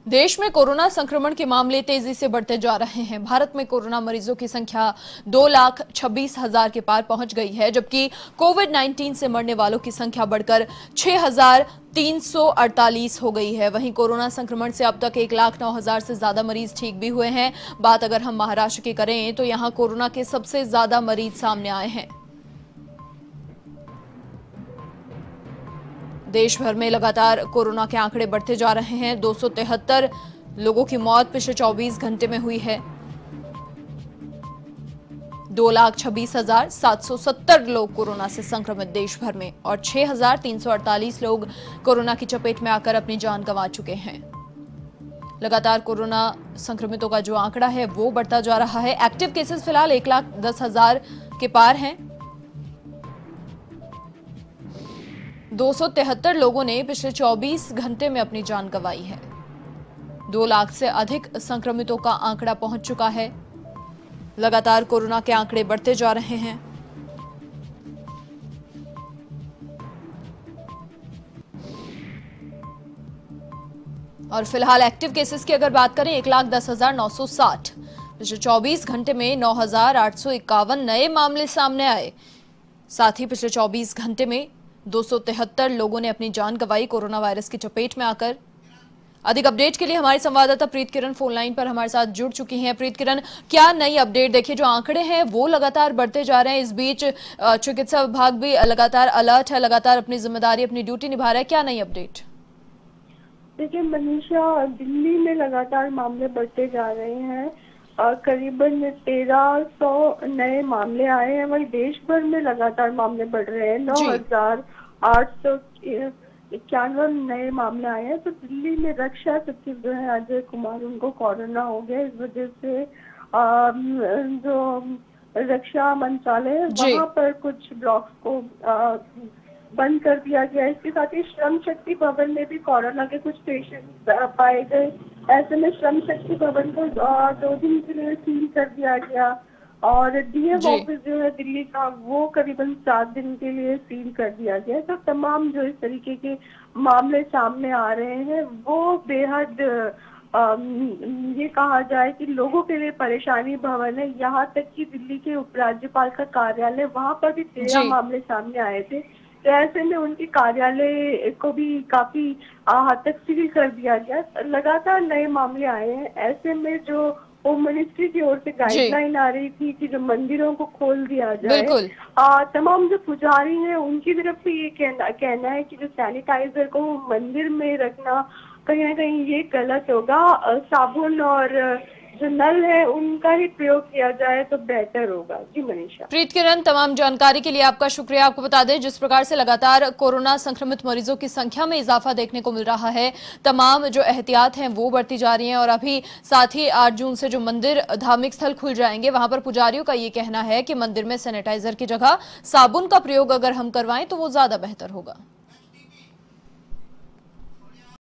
देश में कोरोना संक्रमण के मामले तेजी से बढ़ते जा रहे हैं। भारत में कोरोना मरीजों की संख्या 2,26,000 के पार पहुंच गई है, जबकि कोविड-19 से मरने वालों की संख्या बढ़कर 6,348 हो गई है। वहीं कोरोना संक्रमण से अब तक 1,09,000 से ज्यादा मरीज ठीक भी हुए हैं। बात अगर हम महाराष्ट्र की करें तो यहां कोरोना के सबसे ज्यादा मरीज सामने आए हैं। देश भर में लगातार कोरोना के आंकड़े बढ़ते जा रहे हैं। 273 लोगों की मौत पिछले 24 घंटे में हुई है। 2,26,770 लोग कोरोना से संक्रमित देश भर में और 6,348 लोग कोरोना की चपेट में आकर अपनी जान गंवा चुके हैं। लगातार कोरोना संक्रमितों का जो आंकड़ा है वो बढ़ता जा रहा है। एक्टिव केसेस फिलहाल 1,10,000 के पार हैं। 273 लोगों ने पिछले 24 घंटे में अपनी जान गंवाई है। 2 लाख से अधिक संक्रमितों का आंकड़ा पहुंच चुका है। लगातार कोरोना के आंकड़े बढ़ते जा रहे हैं। और फिलहाल एक्टिव केसेस की अगर बात करें 1,10,960। पिछले 24 घंटे में 9,851 नए मामले सामने आए। साथ ही पिछले 24 घंटे में 273 लोगों ने अपनी जान गंवाई कोरोना वायरस की चपेट में आकर। अधिक अपडेट के लिए हमारी संवाददाता प्रीत किरण फोन लाइन पर हमारे साथ जुड़ चुकी हैं। प्रीत किरण, क्या नई अपडेट? देखिए, जो आंकड़े हैं वो लगातार बढ़ते जा रहे हैं। इस बीच चिकित्सा विभाग भी लगातार अलर्ट है, लगातार अपनी जिम्मेदारी, अपनी ड्यूटी निभा रहा है। क्या नई अपडेट? देखिए मनीषा, दिल्ली में लगातार मामले बढ़ते जा रहे हैं। करीबन 1,300 नए मामले आए हैं। वही देश भर में लगातार मामले बढ़ रहे हैं। 9,891 नए मामले आए हैं। तो दिल्ली में रक्षा सचिव जो है अजय कुमार, उनको कोरोना हो गया। इस वजह से जो रक्षा मंत्रालय है वहाँ पर कुछ ब्लॉक्स को बंद कर दिया गया। इसके साथ ही श्रम शक्ति भवन में भी कोरोना के कुछ पेशेंट पाए गए। ऐसे में श्रम शक्ति भवन को 2 दिन के लिए सील कर दिया गया। और डीएम ऑफिस जो है दिल्ली का, वो करीबन 7 दिन के लिए सील कर दिया गया। तो तमाम जो इस तरीके के मामले सामने आ रहे हैं वो बेहद ये कहा जाए कि लोगों के लिए परेशानी भवन है। यहाँ तक कि दिल्ली के उपराज्यपाल का कार्यालय, वहाँ पर भी 13 मामले सामने आए थे। तो ऐसे में उनके कार्यालय को भी काफी हद तक सील कर दिया गया। लगातार नए मामले आए हैं। ऐसे में जो होम मिनिस्ट्री की ओर से गाइडलाइन आ रही थी कि जो मंदिरों को खोल दिया जाए, तमाम जो पुजारी हैं उनकी तरफ से ये कहना है कि जो सैनिटाइजर को मंदिर में रखना कहीं ना कहीं ये गलत होगा। साबुन और जो नल है उनका ही प्रयोग किया जाए तो बेहतर होगा। जी मनीषा। प्रीत किरण, तमाम जानकारी के लिए आपका शुक्रिया। आपको बता दें, जिस प्रकार से लगातार कोरोना संक्रमित मरीजों की संख्या में इजाफा देखने को मिल रहा है, तमाम जो एहतियात हैं वो बढ़ती जा रही हैं। और अभी साथ ही 8 जून से जो मंदिर धार्मिक स्थल खुल जाएंगे, वहां पर पुजारियों का ये कहना है कि मंदिर में सैनिटाइजर की जगह साबुन का प्रयोग अगर हम करवाएं तो वो ज्यादा बेहतर होगा।